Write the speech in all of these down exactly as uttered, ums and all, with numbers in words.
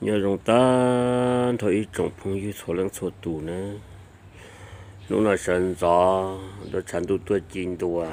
nhờ rong ta thôi trồng phong như số lượng số tù nữa lúc nào sân gió đó chẳng đủ tuổi chín tuổi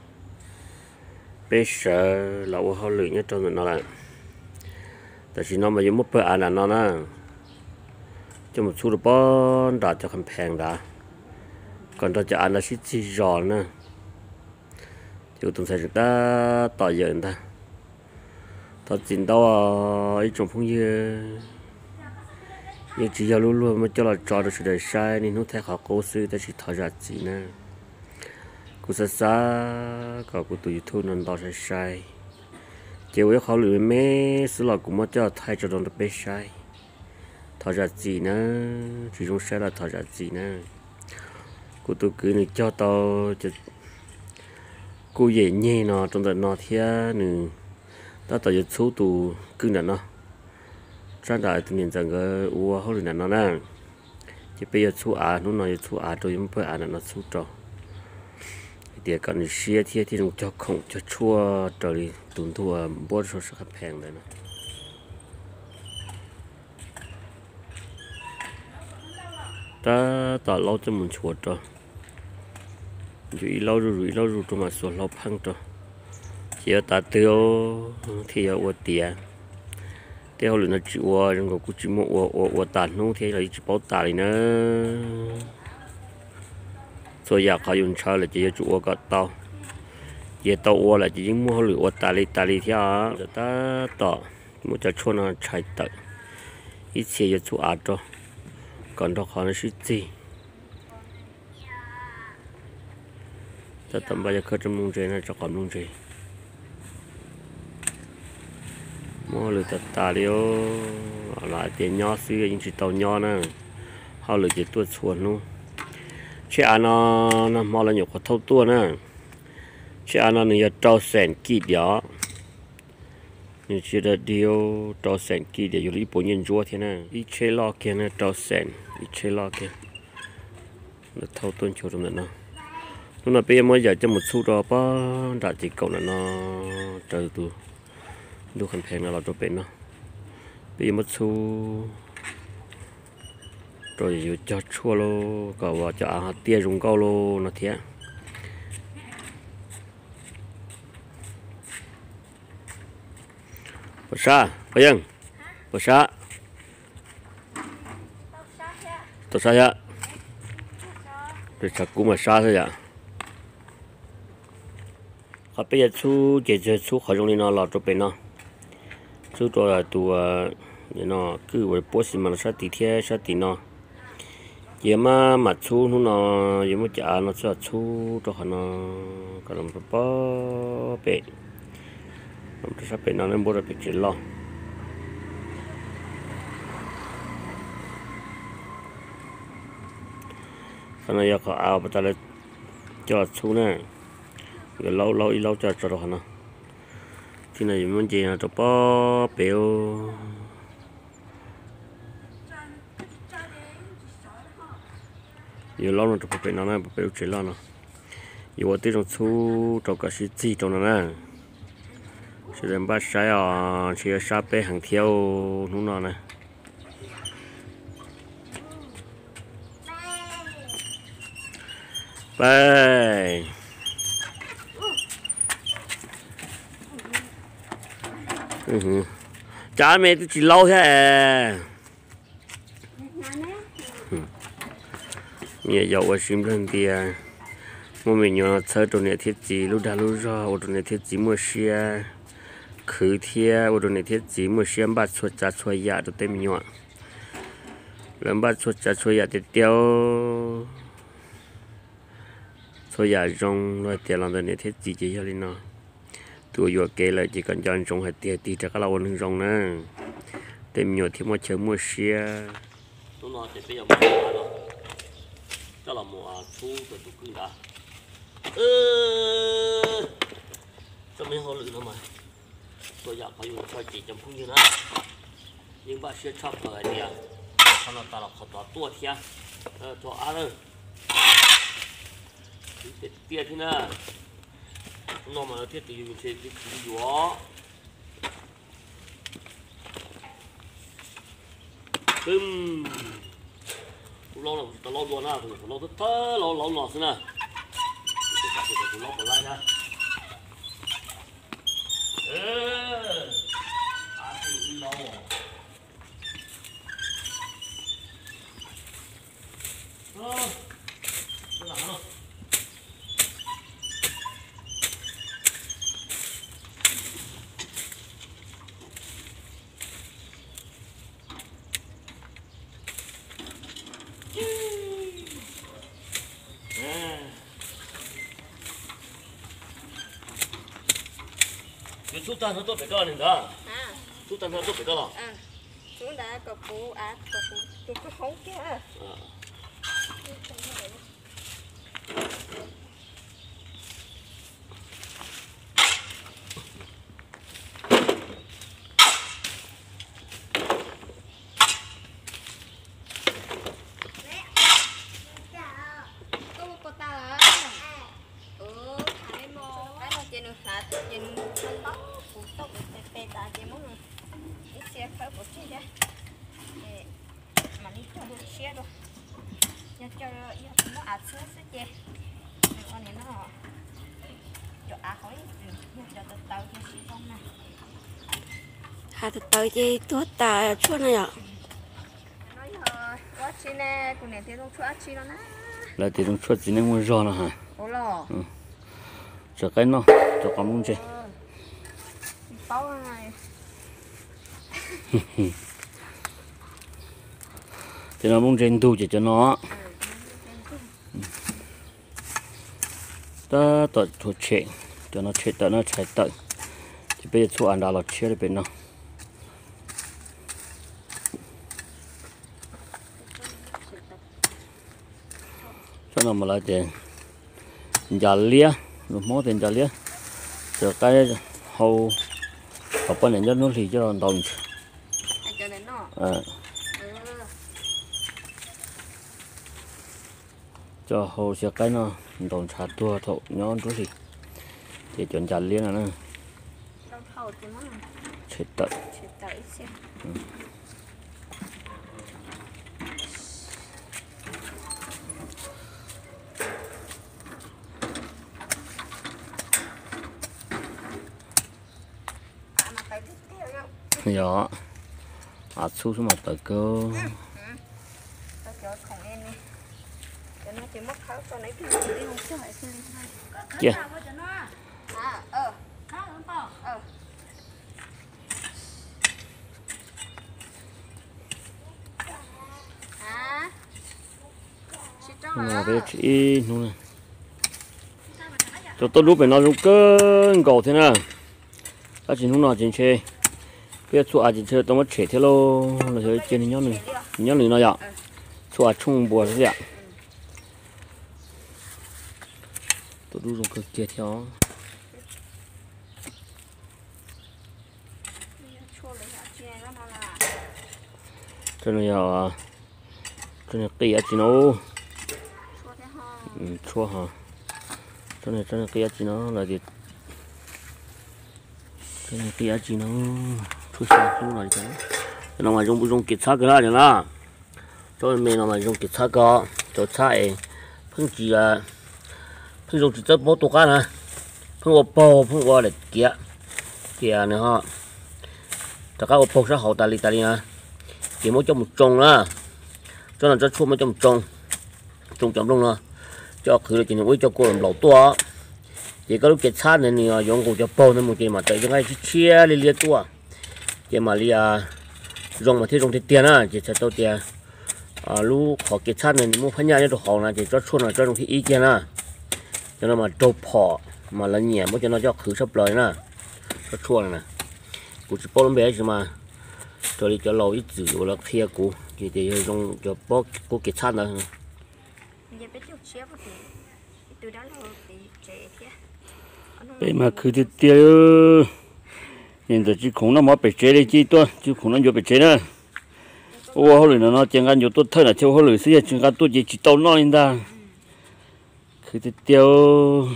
bây giờ là ô hao lưỡi nhất trong nó làแต่สิน้องมาอยู่มุกเพื่ออ่านนั่นนะจะมาสู้รบด่าจะคำแพงด่าก่อนเราจะอ่านเราชิดจีจอนนะอยู่ตรงใส่จุดตาต่อเยอะนะต่อจินตัวไอ้จงพงเยอะยังจีจะรู้รู้มันจะเราจอดสุดเลยใช่นี่นู้นแท้เขาโก้ซื้อแต่ชิดทอจัดจีนะกูซาซาก็กูตัวยูทูบนั่นต่อใช่ใช่เจ้าเขาหรือแม่สุดหล่อกูมาเจ้าไทยจะโดนตัวเป๊ะใช่ทอจัดจีนะที่ตรงใช่ละทอจัดจีนะกูตัวคือนี่เจ้าต่อจะกูเย่เย่เนาะตรงแต่นอเทียหนึ่งต่อต่อจะสู้ตัวกึ่งนั่นเนาะจ้าได้ตัวนี้จังก็วัวเขาหรือนั่นเนาะนะจะไปจะสู้อาหนุ่นเนาะจะสู้อาตัวยังไม่เพื่ออานั่นเนาะสู้ต่อเดี๋ยวก่อนเชียเทียที่ตรงเจ้าคงจะชั่วต่อเลยตุนตัวบดสักแพงเลยนะแต่ต่อเราจะมันชัวร์ต่ออยู่เราดูเราดูตัวมาส่วนเราพังต่อเสียตาเตียวที่เอาวัวเตียเตียวหรือน่าจิ๋วยังก็กูจิ๋ววัววัววัวตาโน้ที่เราจิ๋วเป้าตาเลยนะส่วนอยากเขายุ่งชาเลยจะจิ๋วก็เต้าเยต้าวัวเลยจะยิ่งมัวหรือวัวตาลีตาลีที่อ่ะจะตาต่อมันจะชวนเราใช้ต่ออีเสียจะจู่อาต่อก่อนเราขอในชีวิตแต่ตอนบ่ายก็จะมุ่งใจนะจะก่อนมุ่งใจมัวหรือตัดตาเดียวหลายเตียนย่อซื้อยิ่งสิเตาย่อนะเขาหรือจะตัวชวนนู้เชื่ออันนั้นมัวเราอยู่กับเท่าตัวนะเชื่ออันนั้นเนี่ยเจ้าแสนกี่เดียวนี่เชื่อเดียวเจ้าแสนกี่เดียวอยู่ที่ปุ่นยันจัวเท่านั้นอีเชลล์แค่นั้นเจ้าแสนอีเชลล์แค่แล้วเท่าต้นโชว์ตรงนั้นนะlúc nào bây giờ mới giờ cho một số đó ba đã chỉ cậu là nó trời tuดูคันแพงนะเราตัวเป็นเนาะbây giờ một số rồiอยู่cho chua lôก็ว่าจะอาเตี้ยรุงเก้าโลนะเทียภาษาไปยังภาษาตัวซาyaตัวซากูมาซาซะya họ bây giờ chú chỉ cho chú khỏi trong này nó lọt cho bên nó chú cho là tụ nó cứ với bố xí mà nó sát tì thế sát tì nó giờ mà mà chú nó nó giờ mà chả nó sẽ chú cho họ nó cái làm bó bể làm cho sát bể nó nên bố ra bể chỉ lo cái này giờ họ ao bắt đầu cho chú nè cái lâu lâu lâu cho cho rồi nó thì này mình chỉ là cho bó béo nhiều lâu rồi cho béo nó này béo chỉ lo nó nhiều tí trong số cho cả sĩ gì trong nó nè sẽ đem bắt sai à chỉ là sa bé hàng theo nó nó này bye ừ. Cha mẹ tôi chỉ lâu thế à nhà giàu ở sim thân thì mà mình nhớ chơi đồ này thiết gì lúc đã lúc rồi đồ này thiết gì mua xe khử thia đồ này thiết gì mua xe bắt chuột chặt chuột ya đồ tem nhọn làm bắt chuột chặt chuột ya thì tiêu chuột ya rong rồi tiêu làm đồ này thiết gì chỉ cho lên nóตัวอยู่เกลจีกันยันจงให้เตี้ยตีจากเราหนึ่งจงนะเต็มอยู่ที่มาเชื่อมัวเชียตัวน้อยจะไปยังมัวเนาะเจ้าเรามัวชูตัวตุกขึ้นละเออจะไม่เขาหรือทำไมตัวอยากเขาอยู่คอยจีจำพุ่งอยู่นะยิ่งบ้าเชื่อชอบเลยเนี่ยเขาเราตาเราเขาต่อตัวเทียเออตัวอะไรเตี้ยที่น่ะnó mà thiết thì mình sẽ đi gió bim lâu là tao lâu luôn à tao lâu thơ lâu lâu nọ xí nè tao lâu còn lại nha ơ à thì lâu ơ cái nào nó cái chút tan nó tốt phải cơ này đó à chút tan nó tốt phải cơ rồi à chúng đã có phụ à có phụ chúng có không kia à mà đi cho được xe rồi, giờ cho nó ạt xuống sẽ chè, con này nó cho ạt khỏi, cho từ từ cho xí con này. hà từ từ chứ tốt ta chuột này ạ. Nói là quá chi nè, con này thì không chuột chi đâu nè. là thì trong chuột chỉ nên mua rau nữa hả? Ủa lo. Ừ. Cho cái nó, cho con muốn chơi. Bao này. Thì nó muốn trên tu chỉ cho nó. Ta tự thu chế, cho nó chế tự nó chạy tự. Thì bây giờ thu ăn đã là chế được bên nó. Cho nó mà lại tiền giả lia, nó mót tiền giả lia. Cho cái hầu học bên này cho nó thì cho nó đồng. Cho nên nó. À. Cho hồ sẽ cái nó đồng chặt tua thổ nhón chút thì để chuẩn chặt liên là nó đâu thầu thì nó chết tận chết tới xem à mà phải tiếp theo nhau nhỏ à su xuống mặt tới cơ tao cho không em đi cho nó chỉ mất khẩu cho lấy cái gì đi không cho phải xin chưa à ờ ờ à nó bé chỉนู่nè cho tôi lúc phải nó lúc cơn gầu thế nào ta chỉ lúc nào chỉ chơi biết số à chỉ chơi tôi mất trẻ thế lo là chơi trên nhón này nhón này nó vậy số à chung bùa thế vậy tôi đu dùng cực kia theo cho nên là cho nên kia chỉ nó chua hả cho nên cho nên kia chỉ nó là gì cho nên kia chỉ nó chua sao chua là gì đó nó mà dùng dùng kịch sát cái đó là cho nên mình nó mà dùng kịch sát có cho sai phân chỉ là phân dùng chỉ chất bố tổ cá nè phân ô bò phân ô để kia kia này ha tất cả ô bò sẽ hậu tali tali nè chỉ mỗi trong một trồng啦cho nên cho chua mỗi trong một trồng trồng chậm luôn nè cho khử chỉ những cho cô làm lẩu tua chỉ có lúc kết sát này nè dùng cụ cho bò nên một cái mà tới cho ngay chia li li tua cái mà li à dùng mà thế dùng thì tiền á chỉ sẽ tao tiền à lúc họ kết sát này mua phân nhà này đồ họ là chỉ cho chua là cho dùng thì ý kiến á cho nó mà trâu phò mà là nhẹ mới cho nó cho khử sắp lời nè cho chua này nè cụ chỉ bò nó bé chứ mà cho đi cho lâu ít dữ là kia cụ chỉ để dùng cho bó cụ kết sát nữa bây mà cứ thì tiêu hiện tại chỉ khủng nó mới bị chế đi chỉ tôi chỉ khủng nó vô bị chế nữa ô hồi nó nó chẳng hạn nhiều tôi thấy là theo hồi lười xí chẳng hạn tôi chỉ chỉ tàu nó lên ta cứ thì tiêu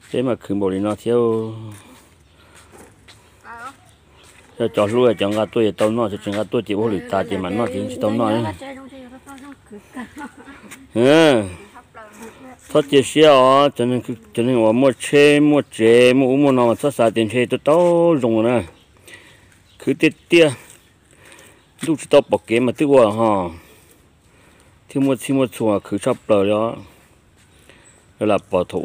thế mà cứ một đi nó theo cho cho lúc ấy chẳng có tôi tao nó cho chẳng có tôi chỉ vô lì ta chỉ mà nó chỉ chỉ tao nó ấy ừ thoát chia sẻ à cho nên cho nên tôi mua chế mua chế mua mua nào mà thoát xa tiền chế tôi tao dùng rồi nè cứ tiết tiết lúc tao bỏ cái mà tự qua ha thì mua thì mua chùa cứ sắp rồi đó là bỏ thủ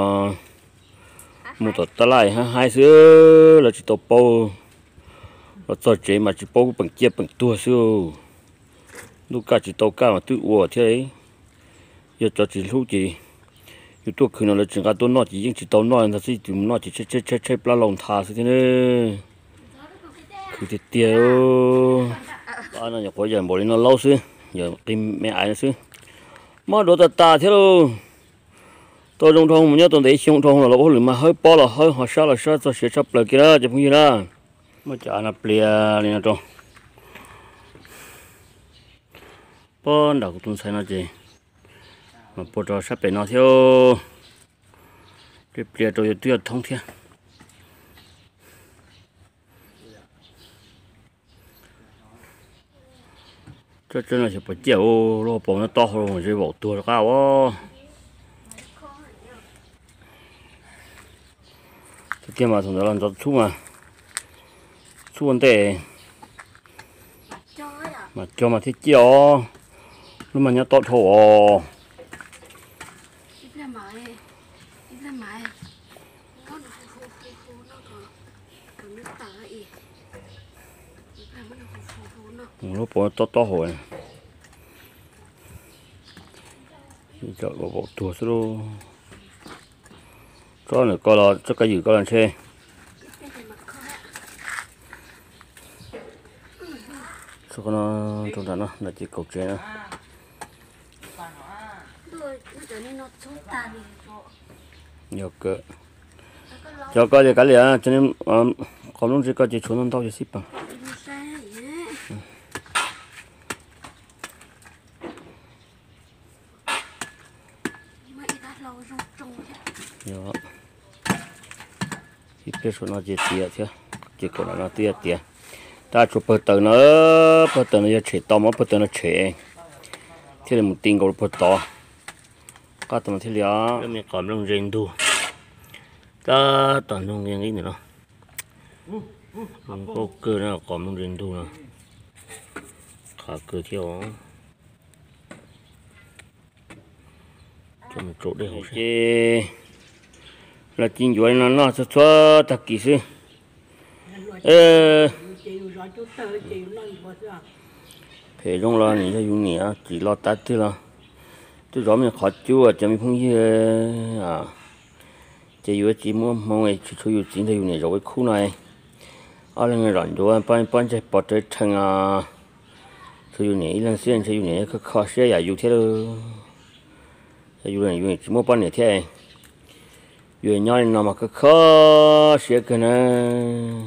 mua tao ta lại hai xưa là chỉ tao bao nó cho chế mà chỉ bao bằng kia bằng tua xưa lúc cả chỉ tao cả mà tự ủa thế ấy giờ cho chỉ lúc chỉอยู่ตัวคืนเราจึงการตัวน้อยยิ่งจิตตัวน้อยนะสิจุ่มน้อยจิเช็ดเช็ดเช็ดเช็ดปลาลงทาสิทีนี้คือติดเตี้ยบ้านนั้นอย่าพออย่าบอกเลยนะเล่าสิอย่ากินไม่อายนะสิมาดูตาตาเท่าตัวจงทองมันเนี่ยตัวไหนชิงทองเราบอกหรือมาเฮ้ยป้อเราเฮ้ยหัวชาเราชาจะเสียชับเลยกี่ละจะพูดยี่ละมาจ่าหน้าเปลี่ยนนี่นะจงป้อนดอกตุ้งใส่น่าจะmà bộ trò sắp để nó theo cái bìa rồi tuyệt thông thiên cho chân là chỉ phải chịu lo bỏ nó to hơn rồi bỏ tua cao quá cái kia mà thằng đó làm cho chú mà chú vấn đề mà cho mà thích chịu lúc mà nhớ to thổ nó bỏ to to hồi chợ bộ bộ tua số có nữa coi là cho cái gì coi là xe số con nó trong đó nó là chỉ cầu tre nữa nhiều cơ cho coi thì cái gì á cho nên còn lúc chỉ coi chỉ xuống nó tao chỉ ship bằng đó thì cái số nó chỉ tiệt thế chỉ còn nó tiệt tiệt ta chụp bờ tờ nó bờ tờ nó chạy to mà bờ tờ nó chạy thế là một tiếng gọi bờ to các tầm thế là mình còn đang rèn đu ta toàn đang rèn cái nữa không có cơ nào còn đang rèn đu nữa khá cơ theo cho một chỗ để học chứ là chính rồi nó nó sẽ cho thật kỳ sư ơ phải trong lo này cho dùng nhỉ chỉ lo tát thôi là tôi rõ mình khó chịu cho mình không như à chỉ vừa chỉ muốn mong ngày chỉ cho dùng chính thì dùng này rồi khu này ở đây người rảnh rồi ban ban chạy bỏ tới thằng à cho dùng này lần xưa cho dùng này cứ khó xe à dùng thế đâu dùng này dùng chỉ muốn ban này thế dùng nhau nó mà cứ khó xe cái này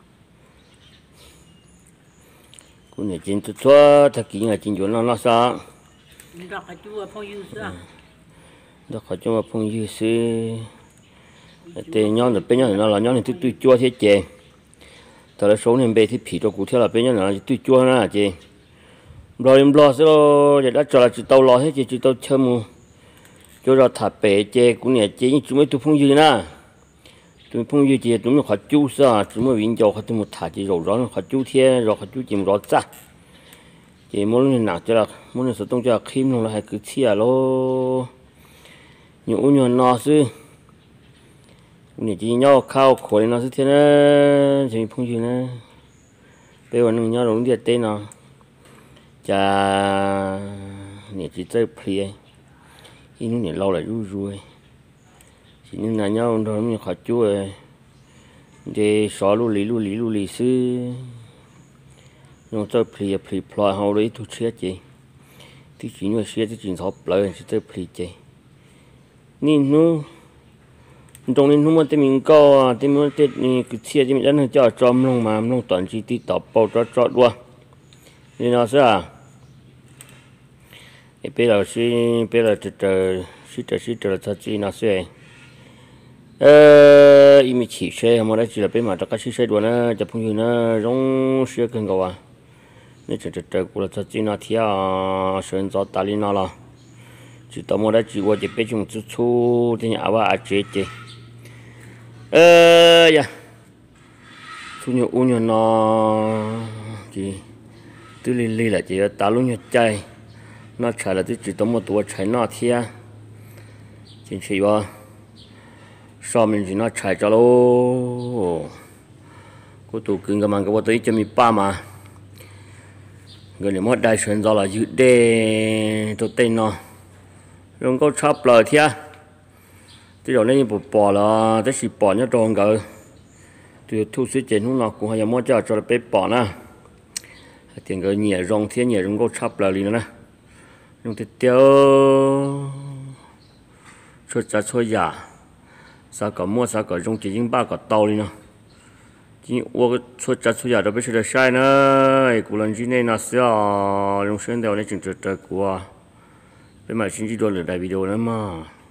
cũng là chính tôi cho thật kỹ là chính chuẩn nó nó sao đó phải chua phong dư sư đó phải chua phong dư sư tên nhau là bên nhau nó là nhau thì tôi tôi chua thế chị thật là số này về thì phỉ cho cụ thể là bên nhau là tôi chua nó là chị rồi em lo số rồi đã cho là chỉ tàu lo hết chị chỉ tàu chơi mu cho ra thả bể chị cũng là chị chúng mới tôi phong dư nè tôi phong dư chị chúng nó khó chua sao chúng mới viên dầu tôi một thả chị rồi đó nó khó chua thế rồi khó chua chị một rót ra chị muốn nặng cho là muốn sử dụng cho kim luôn là hay cứ chia lô nhiều nhiều nó chứ này chỉ nhau khao khối nó chứ thế này chỉ phong dư này bây giờ nó nhau đúng địa tên nó chả này chỉ chơi play in này lâu lại rui rui chỉ nên là nhau rồi mình khó chua để xóa lu lì lu lì lu lì chứ nhưng tôi play play play hậu đấy tôi chết chị thì chỉ nói chết thì chỉ thọ play chỉ tôi play chị nên nó trong nên nó mà tên mình có tên mình tên này cứ chết thì mình đánh cho trộm luôn mà luôn toàn chỉ tí tập bao cho cho luôn nên nó sẽ à bây giờ xin bây giờ từ từ xin từ xin từ thật chi nó sẽ ờ im chỉ xe mà đây chỉ là bên mà cho các xe đua nó cho phong như nó giống xe cần cầu à nên chỉ chỉ của là cho chỉ nó theo sơn gió ta lên nó là chỉ tao mua đây chỉ qua chỉ biết chúng chút chút thì nhà ba chế chế ờ ya thu nhập u nhập nó chỉ từ lì lì là chỉ ta luôn nhập chạy nó chạy là chỉ tao mua tuổi chạy nó theo chính chỉ ba sau mình chỉ nó chạy cho lô cô tụ cưng cái mang cái bao tới cho mình ba mà người này mất đại sơn do là dự đề tôi tên nó rồi có chắp lời thia cái đầu này bỏ bỏ là cái gì bỏ nhá tròn cái từ thu xí tiền lúc nào cũng hay mất cho cho bé bỏ nè tiền cái nhẹ rong thia nhẹ rong có chắp lời liền nè rong thì tiêu cho cha cho giả sao cả mua sao cả rong chỉ những ba cả tàu đi nè chỉ我出家出家都不是的晒呢，古人之内那是啊，用生的那种这这股啊，被买新机多了带video了嘛。